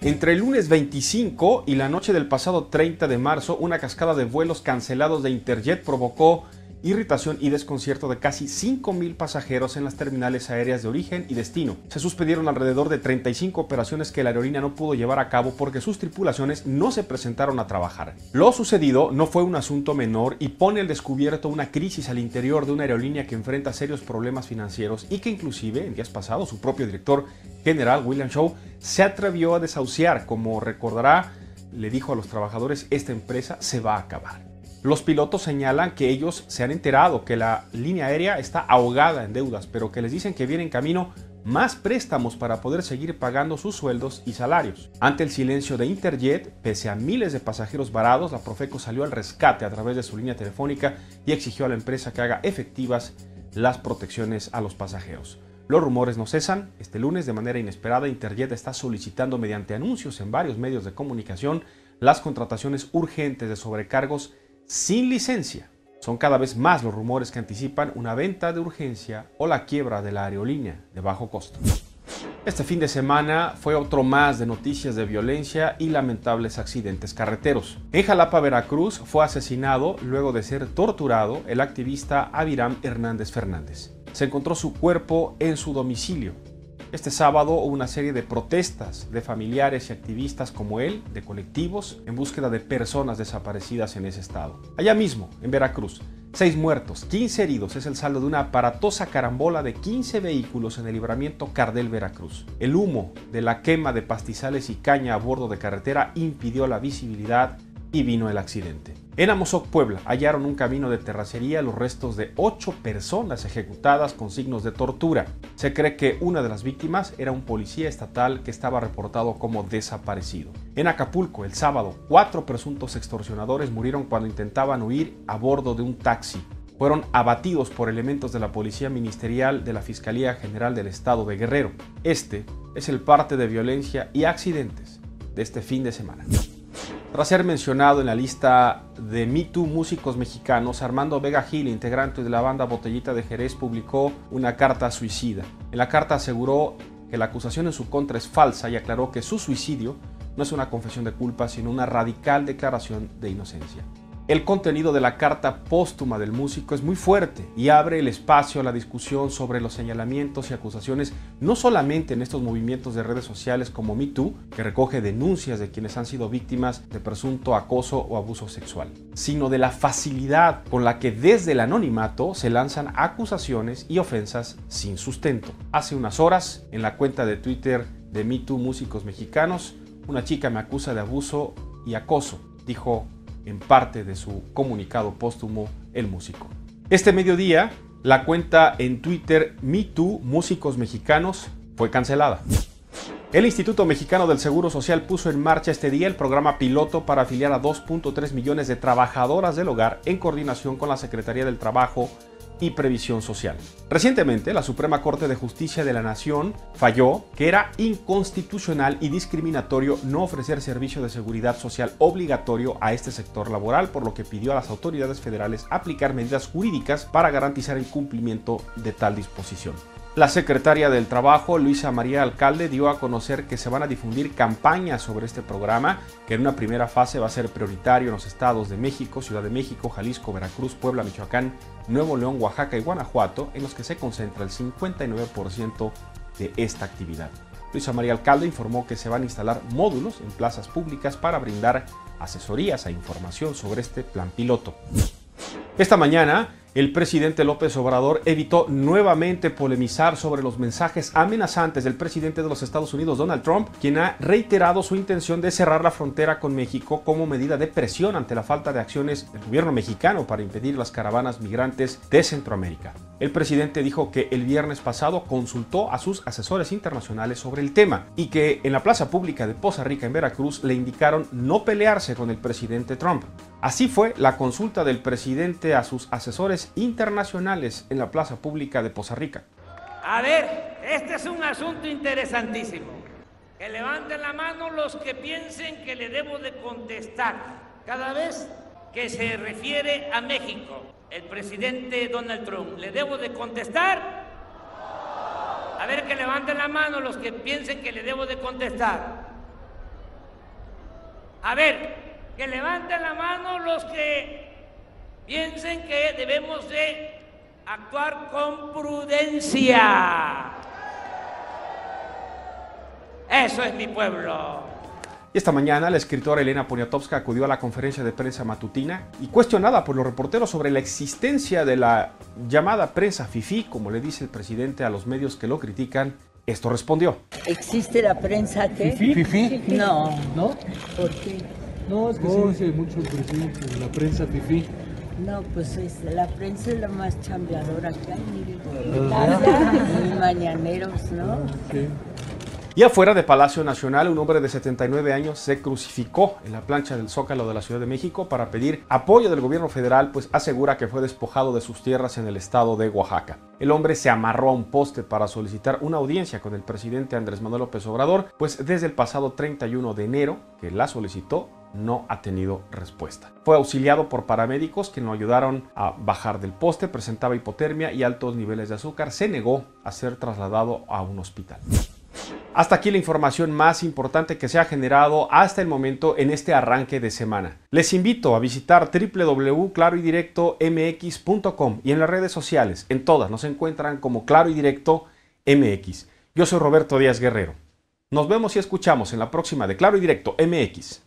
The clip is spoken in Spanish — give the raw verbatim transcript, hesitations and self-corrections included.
Entre el lunes veinticinco y la noche del pasado treinta de marzo, una cascada de vuelos cancelados de Interjet provocó irritación y desconcierto de casi cinco mil pasajeros en las terminales aéreas de origen y destino. Se suspendieron alrededor de treinta y cinco operaciones que la aerolínea no pudo llevar a cabo porque sus tripulaciones no se presentaron a trabajar. Lo sucedido no fue un asunto menor y pone al descubierto una crisis al interior de una aerolínea que enfrenta serios problemas financieros y que inclusive en días pasados su propio director general, William Shaw, se atrevió a desahuciar. Como recordará, le dijo a los trabajadores: esta empresa se va a acabar. Los pilotos señalan que ellos se han enterado que la línea aérea está ahogada en deudas, pero que les dicen que viene en camino más préstamos para poder seguir pagando sus sueldos y salarios. Ante el silencio de Interjet, pese a miles de pasajeros varados, la Profeco salió al rescate a través de su línea telefónica y exigió a la empresa que haga efectivas las protecciones a los pasajeros. Los rumores no cesan. Este lunes, de manera inesperada, Interjet está solicitando mediante anuncios en varios medios de comunicación las contrataciones urgentes de sobrecargos sin licencia. Son cada vez más los rumores que anticipan una venta de urgencia o la quiebra de la aerolínea de bajo costo. Este fin de semana fue otro más de noticias de violencia y lamentables accidentes carreteros. En Jalapa, Veracruz, fue asesinado luego de ser torturado el activista Abiram Hernández Fernández. Se encontró su cuerpo en su domicilio. Este sábado hubo una serie de protestas de familiares y activistas como él, de colectivos, en búsqueda de personas desaparecidas en ese estado. Allá mismo, en Veracruz, seis muertos, quince heridos es el saldo de una aparatosa carambola de quince vehículos en el libramiento Cardel, Veracruz. El humo de la quema de pastizales y caña a bordo de carretera impidió la visibilidad y vino el accidente. En Amozoc, Puebla, hallaron un camino de terracería los restos de ocho personas ejecutadas con signos de tortura. Se cree que una de las víctimas era un policía estatal que estaba reportado como desaparecido. En Acapulco, el sábado, cuatro presuntos extorsionadores murieron cuando intentaban huir a bordo de un taxi. Fueron abatidos por elementos de la Policía Ministerial de la Fiscalía General del Estado de Guerrero. Este es el parte de violencia y accidentes de este fin de semana. Tras ser mencionado en la lista de Me Too músicos mexicanos, Armando Vega Gil, integrante de la banda Botellita de Jerez, publicó una carta suicida. En la carta aseguró que la acusación en su contra es falsa y aclaró que su suicidio no es una confesión de culpa, sino una radical declaración de inocencia. El contenido de la carta póstuma del músico es muy fuerte y abre el espacio a la discusión sobre los señalamientos y acusaciones, no solamente en estos movimientos de redes sociales como Me Too, que recoge denuncias de quienes han sido víctimas de presunto acoso o abuso sexual, sino de la facilidad con la que desde el anonimato se lanzan acusaciones y ofensas sin sustento. Hace unas horas, en la cuenta de Twitter de Me Too músicos mexicanos, una chica me acusa de abuso y acoso, dijo en parte de su comunicado póstumo el músico. Este mediodía, la cuenta en Twitter Me Too músicos mexicanos fue cancelada. El Instituto Mexicano del Seguro Social puso en marcha este día el programa piloto para afiliar a dos punto tres millones de trabajadoras del hogar en coordinación con la Secretaría del Trabajo y Previsión Social. Recientemente, la Suprema Corte de Justicia de la Nación falló que era inconstitucional y discriminatorio no ofrecer servicio de seguridad social obligatorio a este sector laboral, por lo que pidió a las autoridades federales aplicar medidas jurídicas para garantizar el cumplimiento de tal disposición. La secretaria del Trabajo, Luisa María Alcalde, dio a conocer que se van a difundir campañas sobre este programa, que en una primera fase va a ser prioritario en los estados de México, Ciudad de México, Jalisco, Veracruz, Puebla, Michoacán, Nuevo León, Oaxaca y Guanajuato, en los que se concentra el cincuenta y nueve por ciento de esta actividad. Luisa María Alcalde informó que se van a instalar módulos en plazas públicas para brindar asesorías e información sobre este plan piloto. Esta mañana, el presidente López Obrador evitó nuevamente polemizar sobre los mensajes amenazantes del presidente de los Estados Unidos, Donald Trump, quien ha reiterado su intención de cerrar la frontera con México como medida de presión ante la falta de acciones del gobierno mexicano para impedir las caravanas migrantes de Centroamérica. El presidente dijo que el viernes pasado consultó a sus asesores internacionales sobre el tema y que en la plaza pública de Poza Rica, en Veracruz, le indicaron no pelearse con el presidente Trump. Así fue la consulta del presidente a sus asesores internacionales en la plaza pública de Poza Rica. A ver, este es un asunto interesantísimo. Que levanten la mano los que piensen que le debo de contestar cada vez que se refiere a México. El presidente Donald Trump, ¿le debo de contestar? A ver, que levanten la mano los que piensen que le debo de contestar. A ver, que levanten la mano los que piensen que debemos de actuar con prudencia. Eso es mi pueblo. Y esta mañana la escritora Elena Poniatowska acudió a la conferencia de prensa matutina y, cuestionada por los reporteros sobre la existencia de la llamada prensa fifí, como le dice el presidente a los medios que lo critican, esto respondió. ¿Existe la prensa qué? ¿Fifí? ¿Fifí? No. ¿No? ¿Por qué? No, es que sí dice mucho el presidente, la prensa fifí. No, pues es, la prensa es la más chambeadora que hay, mire. ¿Verdad? Y mañaneros, ¿no? Sí. Y afuera de Palacio Nacional, un hombre de setenta y nueve años se crucificó en la plancha del Zócalo de la Ciudad de México para pedir apoyo del gobierno federal, pues asegura que fue despojado de sus tierras en el estado de Oaxaca. El hombre se amarró a un poste para solicitar una audiencia con el presidente Andrés Manuel López Obrador, pues desde el pasado treinta y uno de enero que la solicitó, no ha tenido respuesta. Fue auxiliado por paramédicos que lo ayudaron a bajar del poste, presentaba hipotermia y altos niveles de azúcar. Se negó a ser trasladado a un hospital. Hasta aquí la información más importante que se ha generado hasta el momento en este arranque de semana. Les invito a visitar doble u doble u doble u punto claro y directo m x punto com y en las redes sociales, en todas nos encuentran como Claro y Directo M X. Yo soy Roberto Díaz Guerrero. Nos vemos y escuchamos en la próxima de Claro y Directo M X.